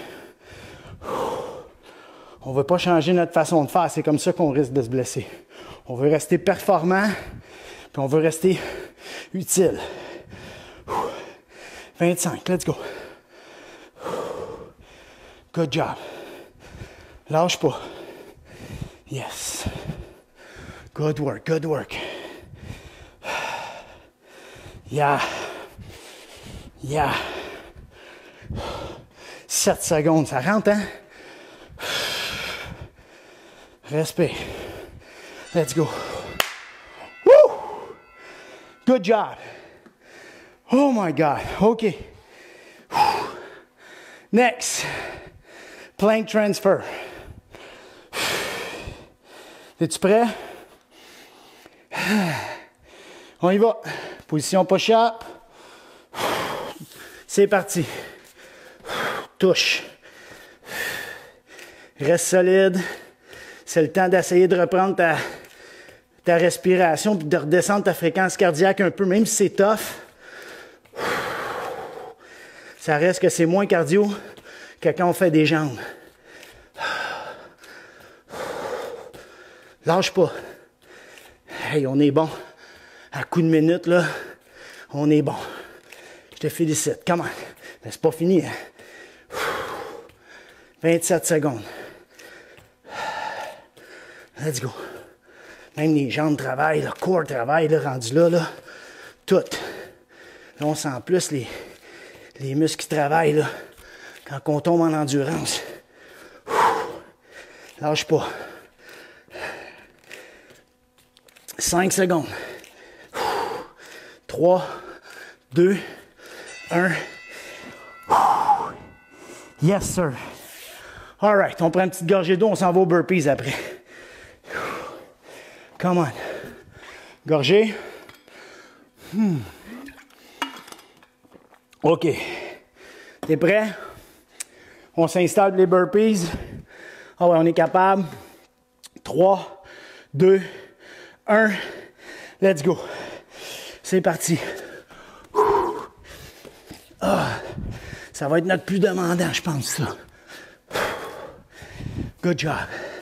On veut pas changer notre façon de faire. C'est comme ça qu'on risque de se blesser. On veut rester performant, puis on veut rester utile. 25, let's go. Good job. Lâche pas. Yes. Good work, good work. Yeah. Yeah. 7 secondes, ça rentre, hein? Respire. Let's go. Woo! Good job. Oh my God. OK. Next. Plank transfer. Es-tu prêt? On y va. Position push-up. C'est parti. Touche. Reste solide. C'est le temps d'essayer de reprendre ta respiration puis de redescendre ta fréquence cardiaque un peu, même si c'est tough. Ça reste que c'est moins cardio que quand on fait des jambes. Lâche pas. Hey, on est bon. À coup de minute, là, on est bon. Je te félicite. Comment? Mais c'est pas fini, hein? 27 secondes. Let's go. Même les jambes travaillent, le corps travaille, là, rendu là, là. Tout. Là, on sent plus les muscles qui travaillent, là, quand on tombe en endurance. Lâche pas. 5 secondes. 3, 2, 1. Yes, sir. All right, on prend une petite gorgée d'eau, on s'en va aux burpees après. Come on. Gorgée. OK. T'es prêt? On s'installe pour les burpees. Ah ouais, on est capable. 3, 2, 1. Let's go. C'est parti. Ah, ça va être notre plus demandant, je pense, ça. Good job.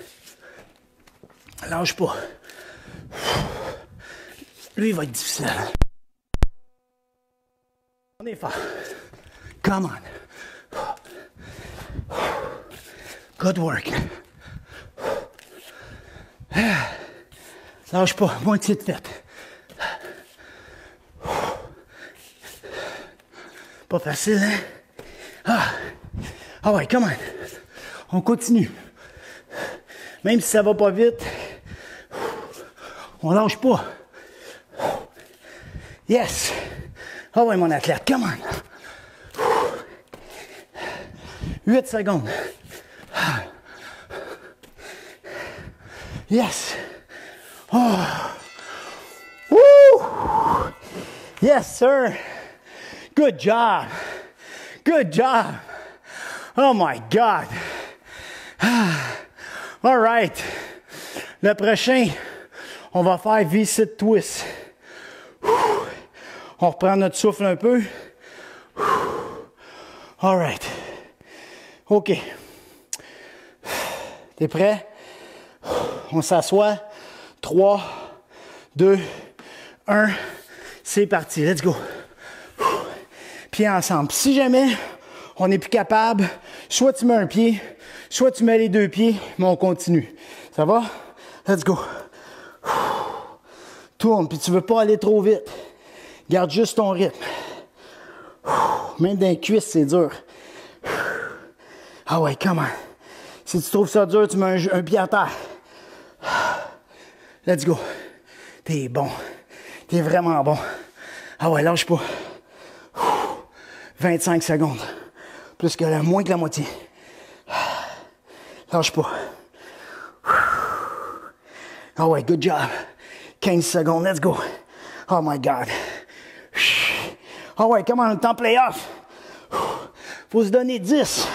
Lâche pas. Lui, il va être difficile. On est fort. Come on. Good work. Lâche pas. Moitié de fête. Pas facile, hein? Ah ouais, come on. On continue. Même si ça va pas vite, on lâche pas. Yes! Ah ouais, mon athlète, come on! 8 secondes. Yes! Oh! Woo! Yes, sir! Good job! Good job! Oh my God! All right. Le prochain, on va faire V-sit twist. On reprend notre souffle un peu. All right. OK. T'es prêt? On s'assoit. 3, 2, 1. C'est parti. Let's go. Pieds ensemble. Si jamais on n'est plus capable, soit tu mets un pied, soit tu mets les deux pieds, mais on continue. Ça va? Let's go. Tourne, puis tu veux pas aller trop vite. Garde juste ton rythme. Même dans les cuisses, c'est dur. Ah ouais, comment? Si tu trouves ça dur, tu mets un pied à terre. Let's go. T'es bon. T'es vraiment bon. Ah ouais, lâche pas. 25 secondes. Plus que moins que la moitié. Lâche pas. Ah ouais, good job. 15 secondes, let's go. Oh my God. Ah ouais, comment on est en playoff? Faut se donner 10.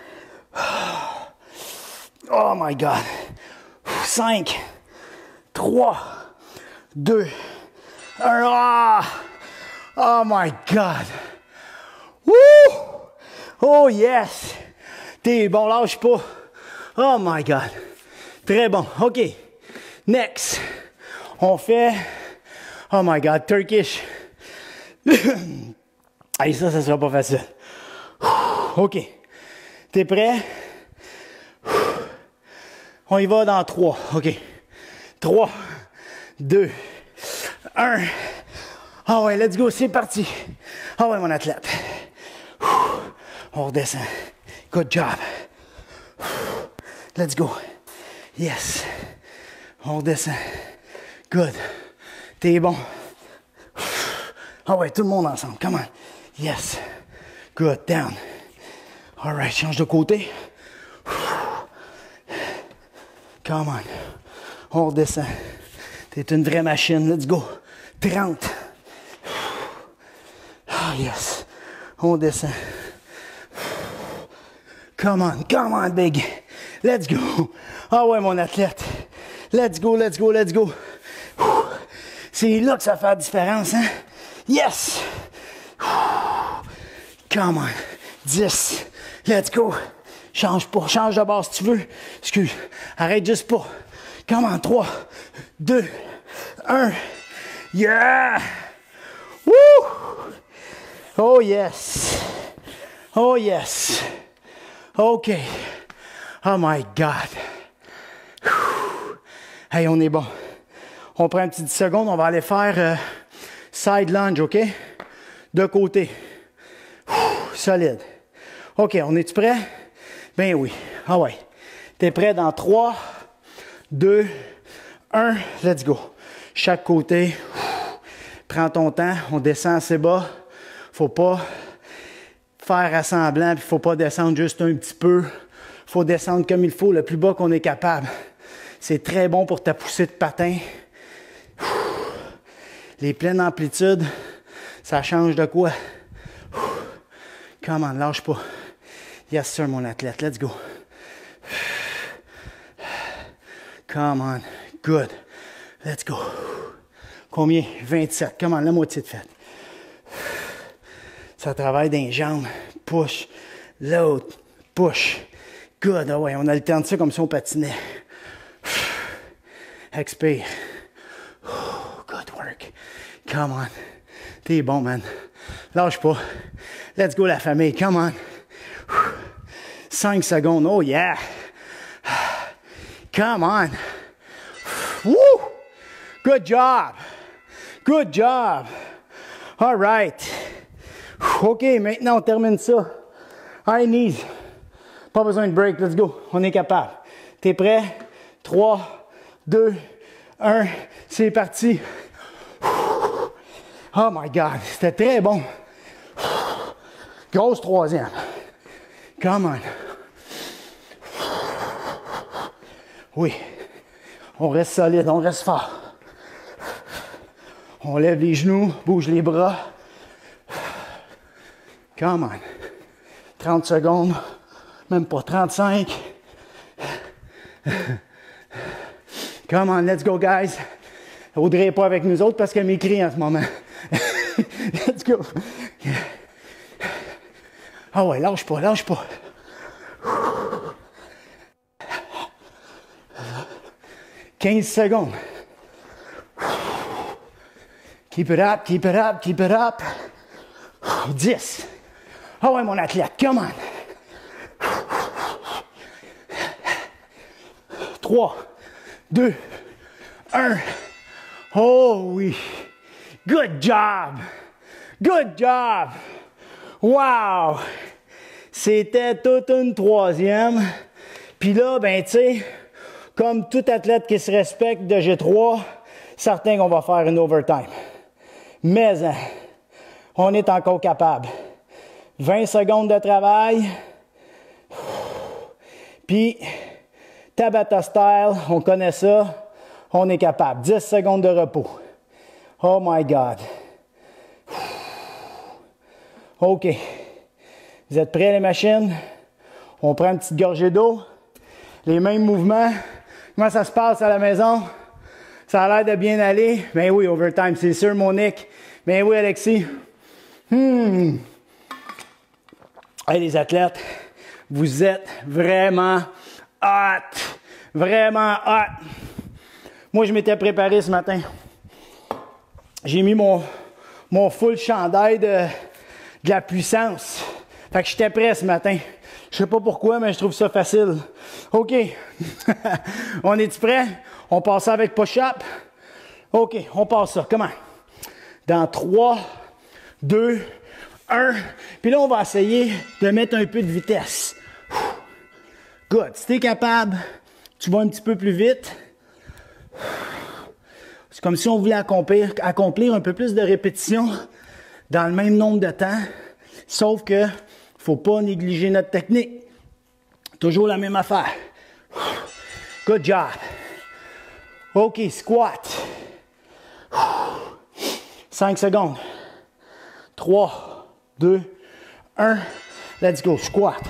Oh my God. 5, 3, 2, 1. Oh my God. Woo! Oh yes! T'es bon, lâche pas. Oh my God. Très bon. OK. Next. On fait... Oh my God, Turkish. Allez, ça sera pas facile. OK. T'es prêt? On y va dans 3. OK. 3, 2, 1. Ah ouais, let's go, c'est parti. Ah ouais, mon athlète. On redescend. Good job. Let's go. Yes. On redescend. Good. T'es bon. Ah ouais, tout le monde ensemble. Come on. Yes. Good. Down. All right, change de côté. Come on. On redescend. T'es une vraie machine. Let's go. 30. Ah, yes. On descend. Come on, big. Let's go. Ah ouais, mon athlète. Let's go, let's go, let's go. C'est là que ça fait la différence, hein? Yes! Come on. 10. Let's go. Change pas. Change de base si tu veux. Excuse. Arrête juste pas. Come on. 3, 2, 1. Yeah! Woo! Oh yes. Oh yes. OK. Oh my God. Hey, on est bon. On prend une petite 10 secondes. On va aller faire side lunge, OK? De côté. Solide. OK, on est-tu prêt? Ben oui. Ah ouais. T'es prêt dans 3, 2, 1. Let's go. Chaque côté. Prends ton temps. On descend assez bas. Faut pas faire à semblant, puis faut pas descendre juste un petit peu. Faut descendre comme il faut, le plus bas qu'on est capable. C'est très bon pour ta poussée de patin. Les pleines amplitudes, ça change de quoi? Come on, lâche pas. Yes sir, mon athlète, let's go. Come on, good. Let's go. Combien? 27. Come on, la moitié de fait. Ça travaille dans les jambes. Push. L'autre. Push. Good. Ah ouais, on alterne ça comme si on patinait. Expire. Good work. Come on. T'es bon, man. Lâche pas. Let's go, la famille. Come on. 5 secondes. Oh, yeah. Come on. Woo! Good job. Good job. All right. OK, maintenant, on termine ça. High knees. Pas besoin de break. Let's go. On est capable. T'es prêt? 3, 2, 1. C'est parti. Oh my God. C'était très bon. Grosse troisième. Come on. Oui. On reste solide. On reste fort. On lève les genoux. Bouge les bras. Come on. 30 secondes. Même pas 35. Come on, let's go, guys. Audrey n'est pas avec nous autres parce qu'elle m'écrit en ce moment. Let's go. Ah ouais, lâche pas, lâche pas. « 15 secondes. Keep it up, keep it up, keep it up. 10. Ah ouais, mon athlète, come on. 3, 2, 1. Oh oui. Good job. Good job. Wow. C'était toute une troisième. Puis là, ben tu sais, comme tout athlète qui se respecte de G3, certain qu'on va faire une overtime. Mais hein, on est encore capable. 20 secondes de travail. Puis, Tabata style, on connaît ça. On est capable. 10 secondes de repos. Oh my God. OK. Vous êtes prêts, les machines? On prend une petite gorgée d'eau. Les mêmes mouvements. Comment ça se passe à la maison? Ça a l'air de bien aller. Ben oui, overtime, c'est sûr, Monique. Ben oui, Alexis. Hey, les athlètes, vous êtes vraiment hot. Vraiment hot. Moi, je m'étais préparé ce matin. J'ai mis mon full chandail de la puissance. Fait que j'étais prêt ce matin. Je sais pas pourquoi, mais je trouve ça facile. OK. On est-tu prêt? On passe ça avec push-up? OK, on passe ça. Comment? Dans 3, 2, 1. Puis là, on va essayer de mettre un peu de vitesse. Good. Si tu es capable, tu vas un petit peu plus vite. C'est comme si on voulait accomplir un peu plus de répétitions dans le même nombre de temps. Sauf que faut pas négliger notre technique. Toujours la même affaire. Good job. OK, squat. 5 secondes. 3, 2, 1. Let's go. Squat.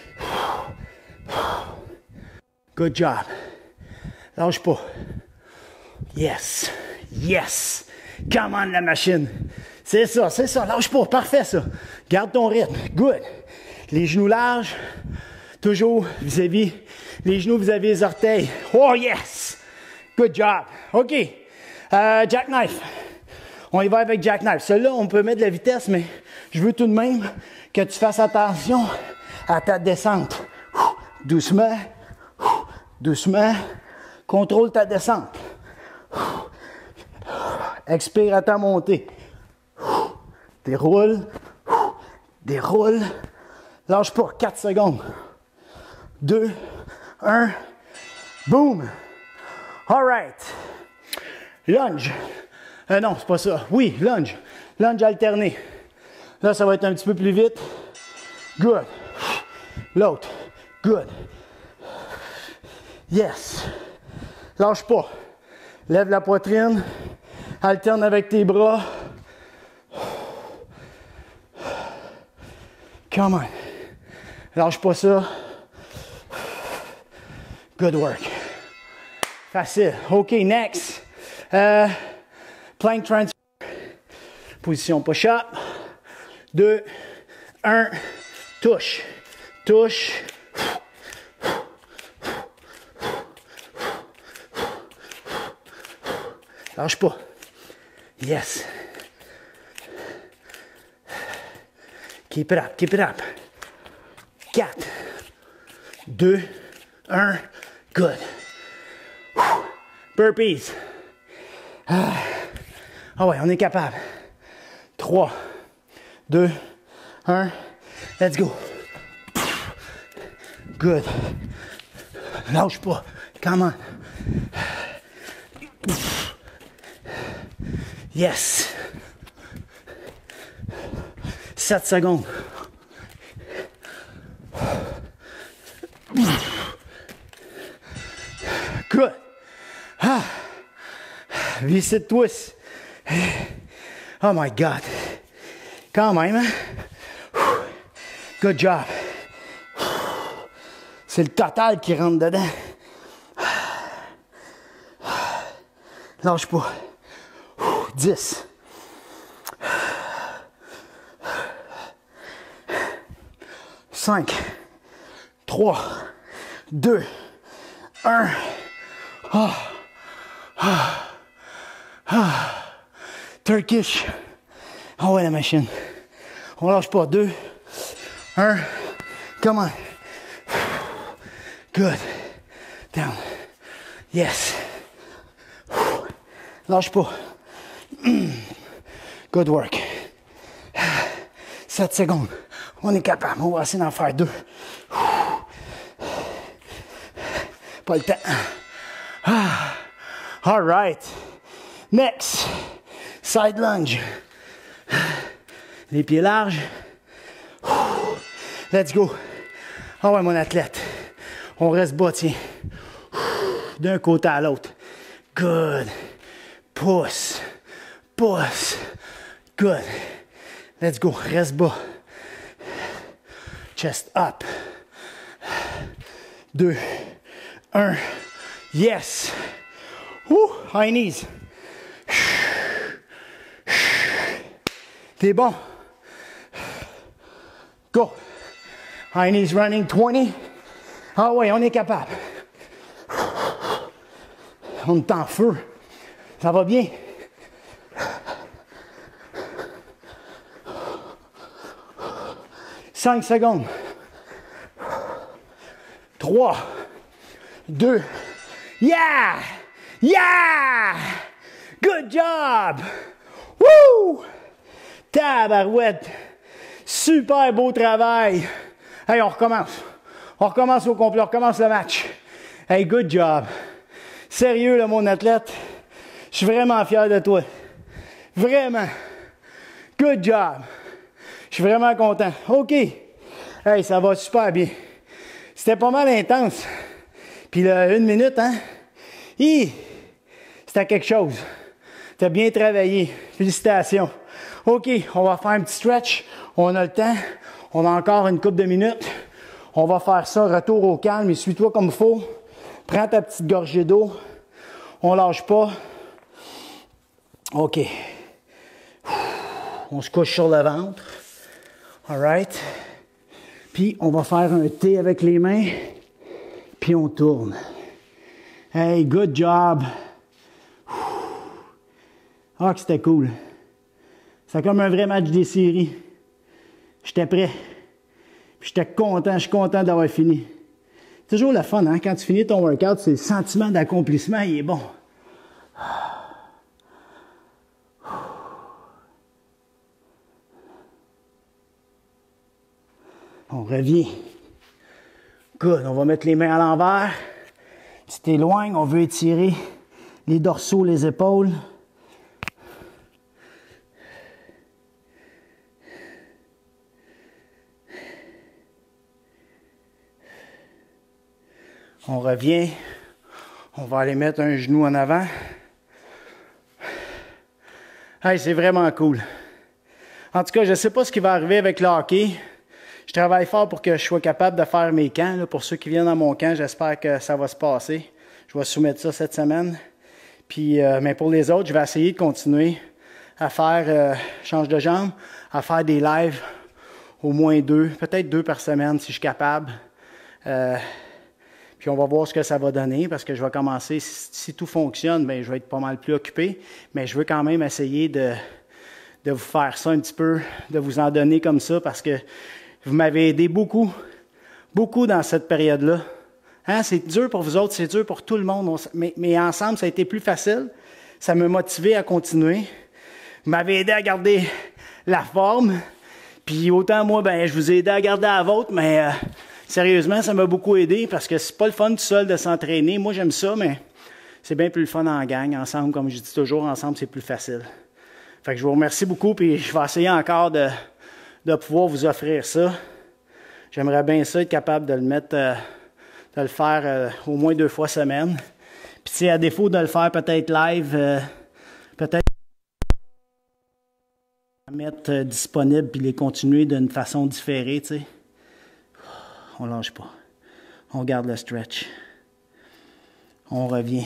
Good job. Lâche pas. Yes. Yes. Come on, la machine. C'est ça, c'est ça. Lâche pas. Parfait, ça. Garde ton rythme. Good. Les genoux larges. Toujours vis-à-vis. Les genoux vis-à-vis les orteils. Oh, yes. Good job. OK. Jackknife. On y va avec jackknife. Celui-là, on peut mettre de la vitesse, mais je veux tout de même que tu fasses attention à ta descente. Doucement. Doucement. Contrôle ta descente. Expire à ta montée. Déroule. Déroule. Lâche pas. 4 secondes. 2, 1. Boom. All right. Lunge. Non, c'est pas ça. Oui, lunge. Lunge alterné. Là, ça va être un petit peu plus vite. Good. L'autre. Good. Yes. Lâche pas. Lève la poitrine. Alterne avec tes bras. Come on. Lâche pas ça. Good work. Facile. OK, next. Plank transfer. Position push-up. 2, 1. Touche. Touche. Lâche pas. Yes. Keep it up, keep it up. 4, 2, 1. Good. Burpees. Ah ouais, on est capable. 3, 2, 1. Let's go. Good. Lâche pas. Come on. Yes. 7 secondes. Good. Ah. Visite twist. Oh my God. Quand même, hein? Good job. C'est le total qui rentre dedans. Lâche pas. 10. 5, 3, 2, 1. Turkish. Ah ouais, la machine. On lâche pas. 2, 1. Come on. Good. Down. Yes. Lâche pas. Good work. 7 secondes. On est capable. On va essayer d'en faire 2. Pas le temps. All right. Next. Side lunge. Les pieds larges. Let's go. Ah ouais, mon athlète. On reste bas, tiens. D'un côté à l'autre. Good. Pousse. Pousse. Good. Let's go. Reste bas. Chest up. 2, 1. Yes. Woo. High knees. T'es bon. Go. High knees running 20. Ah ouais, on est capable. On est en feu. Ça va bien. « 5 secondes. 3, 2, yeah! Yeah! Good job! Woo! Tabarouette! Super beau travail! Hey, on recommence. On recommence au complet. On recommence le match. Hey, good job! Sérieux, là, mon athlète. Je suis vraiment fier de toi. Vraiment. Good job! Je suis vraiment content. OK. Hey, ça va super bien. C'était pas mal intense. Puis là, 1 minute, hein? C'était quelque chose. T'as bien travaillé. Félicitations. OK, on va faire un petit stretch. On a le temps. On a encore une couple de minutes. On va faire ça, retour au calme. Et suis-toi comme il faut. Prends ta petite gorgée d'eau. On lâche pas. OK. On se couche sur le ventre. All right. Puis, on va faire un T avec les mains. Puis, on tourne. Hey, good job. Ah, que c'était cool. C'est comme un vrai match des séries. J'étais prêt. Puis, j'étais content. Je suis content d'avoir fini. C'est toujours le fun, hein? Quand tu finis ton workout, c'est le sentiment d'accomplissement, il est bon. On revient. Good. On va mettre les mains à l'envers. Tu t'éloignes. On veut étirer les dorsaux, les épaules. On revient. On va aller mettre un genou en avant. Hey, c'est vraiment cool. En tout cas, je ne sais pas ce qui va arriver avec le hockey. Je travaille fort pour que je sois capable de faire mes camps. Là. Pour ceux qui viennent dans mon camp, j'espère que ça va se passer. Je vais soumettre ça cette semaine. Puis, mais pour les autres, je vais essayer de continuer à faire change de jambes, à faire des lives, au moins 2, peut-être 2 par semaine si je suis capable. Puis on va voir ce que ça va donner parce que je vais commencer, si tout fonctionne, bien, je vais être pas mal plus occupé. Mais je veux quand même essayer de vous faire ça un petit peu, de vous en donner comme ça parce que vous m'avez aidé beaucoup dans cette période-là. Hein? C'est dur pour vous autres, c'est dur pour tout le monde. Mais ensemble, ça a été plus facile. Ça m'a motivé à continuer. Vous m'avez aidé à garder la forme. Puis autant moi, ben, je vous ai aidé à garder la vôtre, mais sérieusement, ça m'a beaucoup aidé parce que c'est pas le fun tout seul de s'entraîner. Moi, j'aime ça, mais c'est bien plus le fun en gang. Ensemble, comme je dis toujours, ensemble, c'est plus facile. Fait que je vous remercie beaucoup, puis je vais essayer encore de pouvoir vous offrir ça. J'aimerais bien ça, être capable de le mettre, de le faire au moins 2 fois semaine. Puis si à défaut de le faire peut-être live, peut-être mettre disponible puis les continuer d'une façon différée, tu sais. On lâche pas. On garde le stretch. On revient.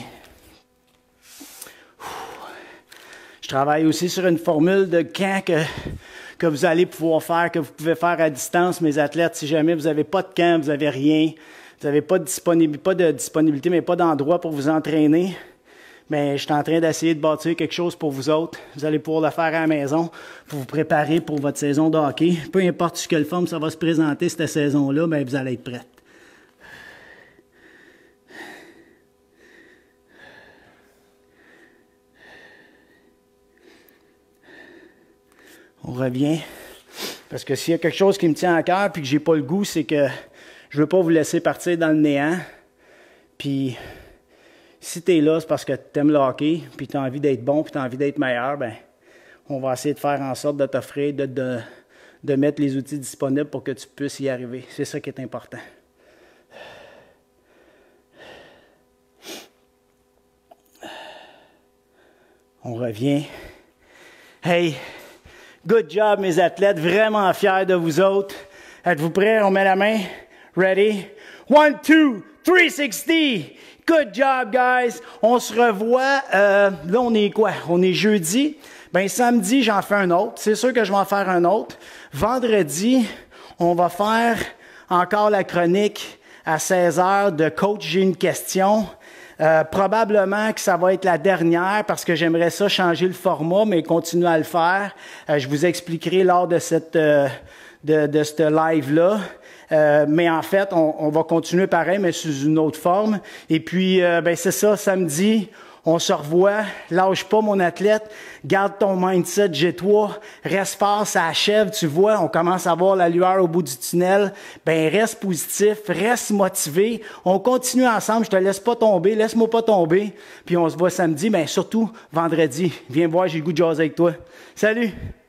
Je travaille aussi sur une formule de camp que vous allez pouvoir faire, que vous pouvez faire à distance, mes athlètes. Si jamais vous n'avez pas de camp, vous n'avez rien, vous n'avez pas de disponibilité, mais pas d'endroit pour vous entraîner, bien, je suis en train d'essayer de bâtir quelque chose pour vous autres. Vous allez pouvoir le faire à la maison pour vous préparer pour votre saison de hockey. Peu importe sur quelle forme ça va se présenter cette saison-là, bien, vous allez être prêts. On revient. Parce que s'il y a quelque chose qui me tient à cœur puis que j'ai pas le goût, c'est que je veux pas vous laisser partir dans le néant. Puis si tu es là, c'est parce que tu aimes le hockey, puis tu as envie d'être bon, puis tu as envie d'être meilleur, ben on va essayer de faire en sorte de t'offrir, de mettre les outils disponibles pour que tu puisses y arriver. C'est ça qui est important. On revient. Hey! Good job, mes athlètes. Vraiment fiers de vous autres. Êtes-vous prêts? On met la main. Ready? 1, 2, 360. Good job, guys. On se revoit. Là, on est quoi? On est jeudi. Ben, samedi, j'en fais un autre. C'est sûr que je vais en faire un autre. Vendredi, on va faire encore la chronique à 16h de Coach, j'ai une question. Probablement que ça va être la dernière parce que j'aimerais ça changer le format, mais continuer à le faire. Je vous expliquerai lors de cette live-là. Mais en fait, on va continuer pareil, mais sous une autre forme. Et puis, ben c'est ça, samedi, on se revoit. Lâche pas, mon athlète. Garde ton mindset G3. Reste fort, ça achève. Tu vois, on commence à voir la lueur au bout du tunnel. Ben, reste positif, reste motivé. On continue ensemble. Je te laisse pas tomber. Laisse-moi pas tomber. Puis on se voit samedi, mais surtout vendredi. Viens voir, j'ai le goût de jaser avec toi. Salut!